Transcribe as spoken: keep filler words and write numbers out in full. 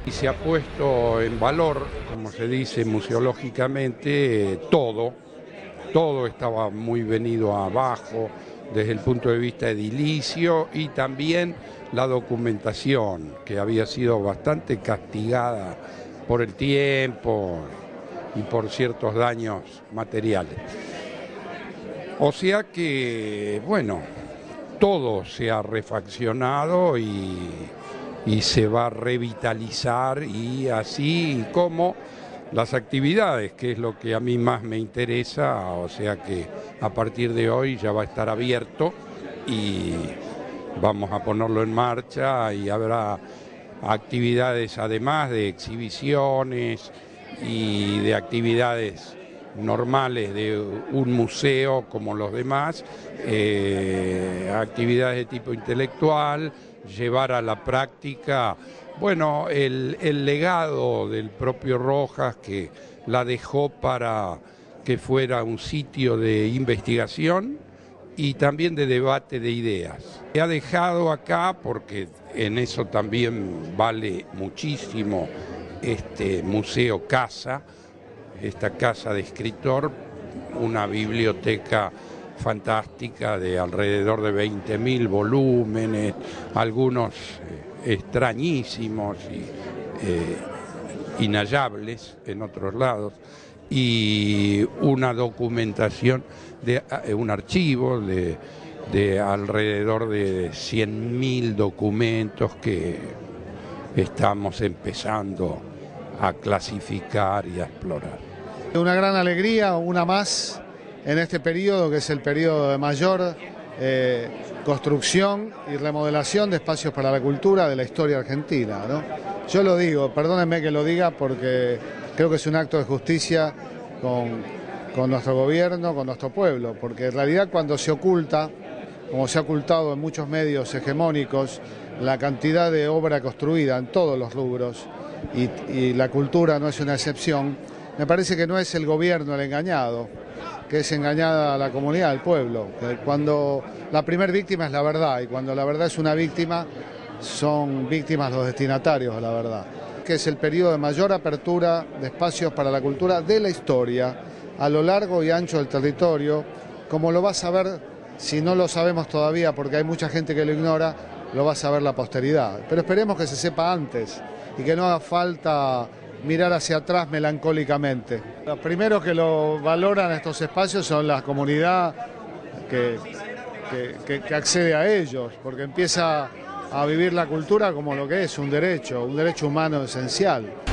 Y se ha puesto en valor, como se dice museológicamente, todo, todo estaba muy venido abajo desde el punto de vista edilicio y también la documentación, que había sido bastante castigada por el tiempo y por ciertos daños materiales. O sea que, bueno, todo se ha refaccionado y, y se va a revitalizar, y así como las actividades, que es lo que a mí más me interesa. O sea que a partir de hoy ya va a estar abierto y vamos a ponerlo en marcha, y habrá actividades además de exhibiciones y de actividades normales de un museo como los demás, eh, actividades de tipo intelectual, llevar a la práctica, bueno, el, el legado del propio Rojas, que la dejó para que fuera un sitio de investigación y también de debate de ideas. Ha dejado acá, porque en eso también vale muchísimo, este museo casa, esta casa de escritor, una biblioteca fantástica de alrededor de veinte mil volúmenes, algunos eh, extrañísimos y eh, inhallables en otros lados, y una documentación, de eh, un archivo de, de alrededor de cien mil documentos que estamos empezando a clasificar y a explorar. Una gran alegría, una más en este periodo, que es el periodo de mayor eh, construcción y remodelación de espacios para la cultura de la historia argentina, ¿no? Yo lo digo, perdónenme que lo diga, porque creo que es un acto de justicia con, con nuestro gobierno, con nuestro pueblo, porque en realidad cuando se oculta, como se ha ocultado en muchos medios hegemónicos, la cantidad de obra construida en todos los rubros, y, y la cultura no es una excepción, me parece que no es el gobierno el engañado, que es engañada la comunidad, el pueblo. Cuando la primer víctima es la verdad, y cuando la verdad es una víctima, son víctimas los destinatarios de la verdad. Que es el periodo de mayor apertura de espacios para la cultura de la historia, a lo largo y ancho del territorio, como lo va a saber, si no lo sabemos todavía, porque hay mucha gente que lo ignora, lo va a saber la posteridad. Pero esperemos que se sepa antes y que no haga falta mirar hacia atrás melancólicamente. Los primeros que lo valoran estos espacios son la comunidad que, que, que, que accede a ellos, porque empieza a vivir la cultura como lo que es, un derecho, un derecho humano esencial.